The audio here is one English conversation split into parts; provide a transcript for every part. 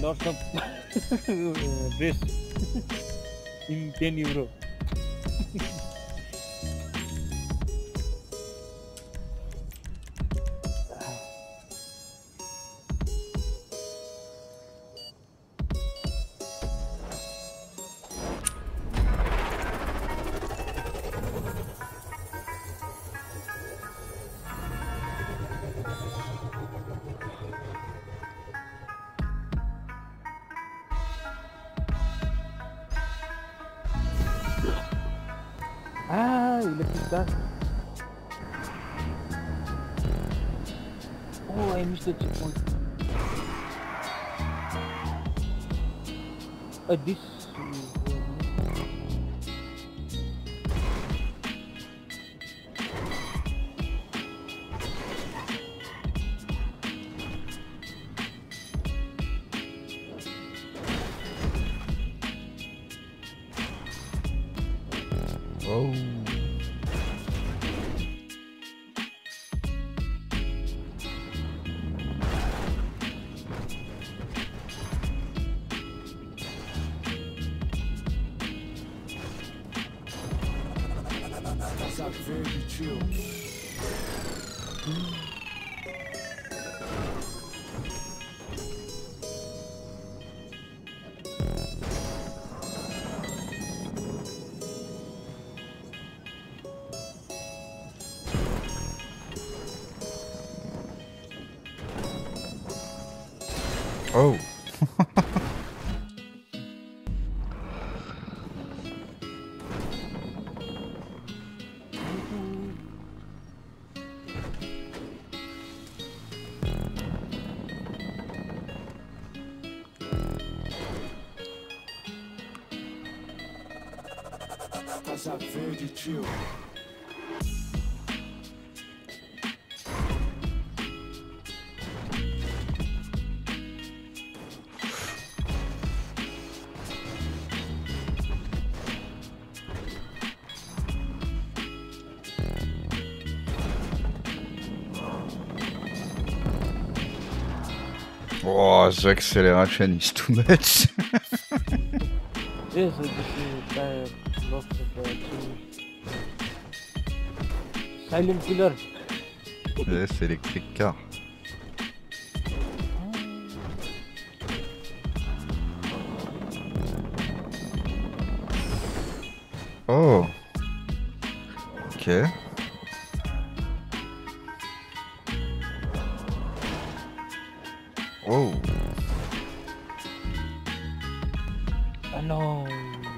lots of dress in 10 euro. Ah, electric car. Oh, I missed the checkpoint. This. Oh. Casaco verde, tio. Oh. Casaco verde, tio. Oh, the acceleration is too much. Yes, this is lots of silent killer. Yes, electric car. Oh. Okay. Oh. No.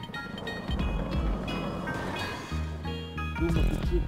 Too much speed.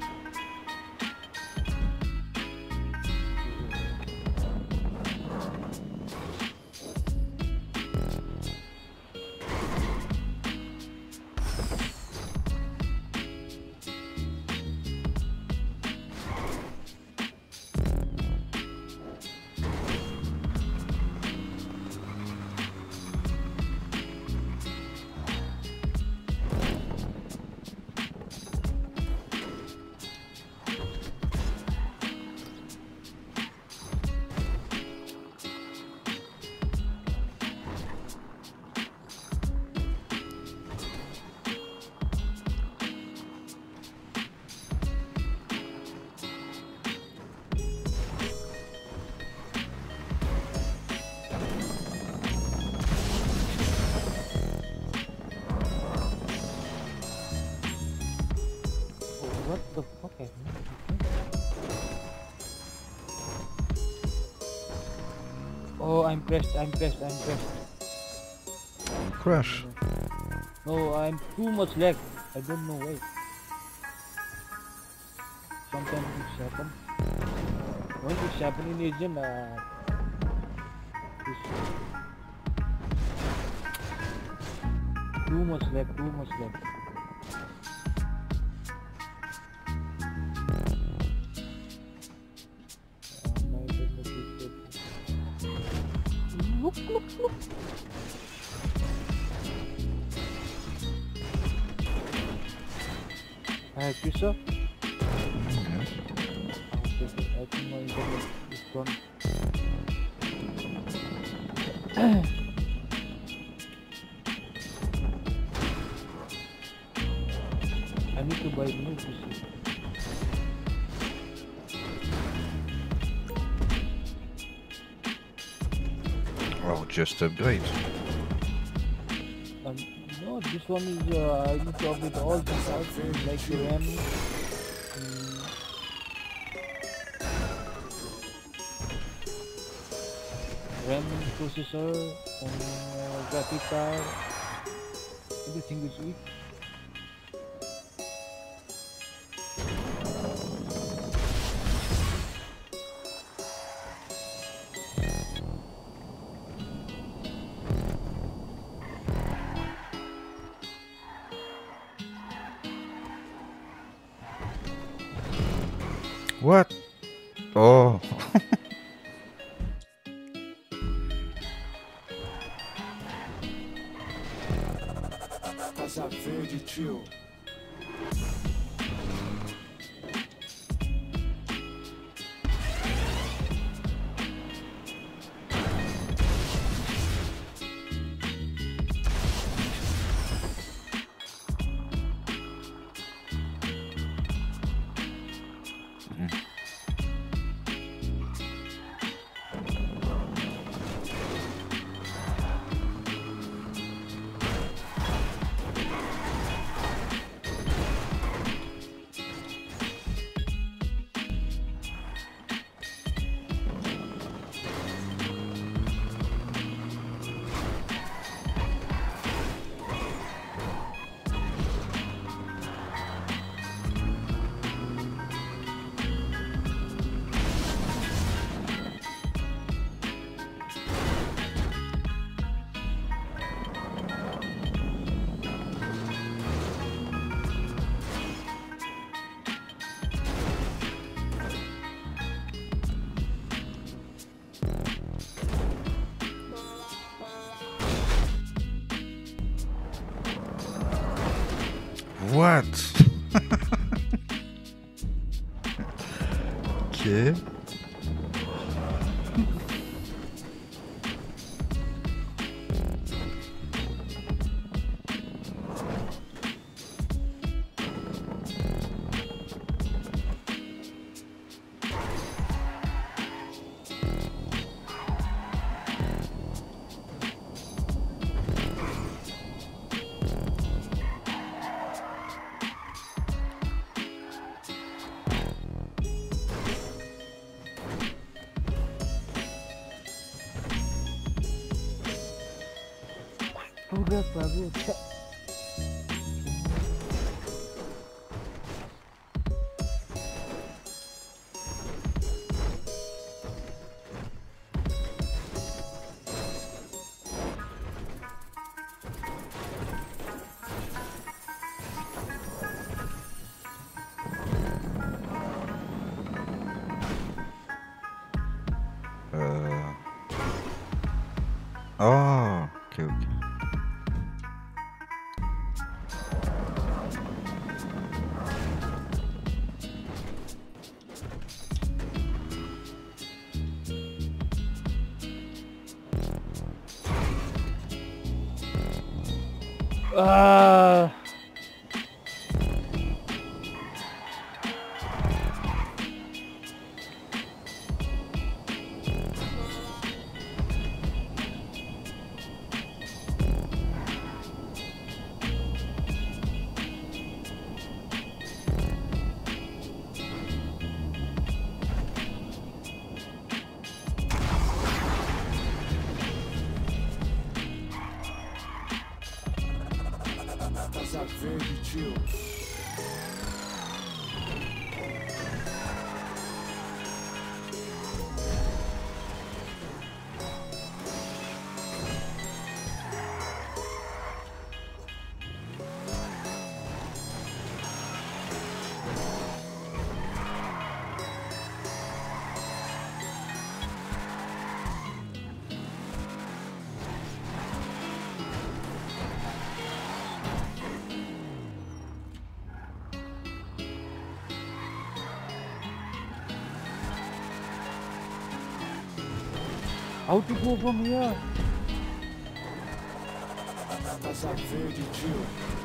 What the fuck happened? Oh, I'm pressed. Crash. No, I'm too much lag. I don't know why. Sometimes it's happen. When it's happening in Asian, too much lag. My internet is dead. Look. Christoph? I think my internet is gone. I need to buy new PC. Oh, just upgrade. No, this one is I need to update all the stuff like the RAM, RAM processor, and graphic card. Everything is weak. What? Oh. Casa Verde, tio. What? Okay. Udah bagus. Oh, okay, okay. Ah. Casa Verde, tio. How to go from here? Casa Verde, tio.